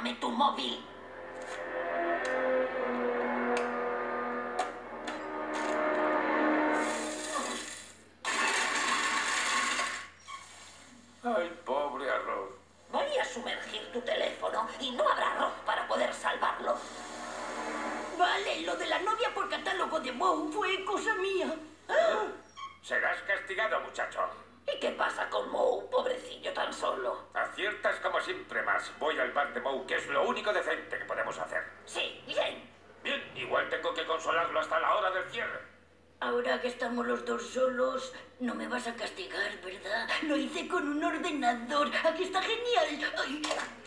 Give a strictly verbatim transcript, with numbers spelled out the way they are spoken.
Dame tu móvil. Ay, pobre arroz. Voy a sumergir tu teléfono y no habrá arroz para poder salvarlo. Vale, lo de la novia por catálogo de Moe fue cosa mía. ¡Ah! Serás castigado, muchacho. ¿Y qué pasa con Moe, pobrecillo tan solo? Aciertas como siempre más. Voy al bar de Moe, que es lo único decente que podemos hacer. Sí, bien. Bien, igual tengo que consolarlo hasta la hora del cierre. Ahora que estamos los dos solos, no me vas a castigar, ¿verdad? Lo hice con un ordenador. Aquí está genial. Ay.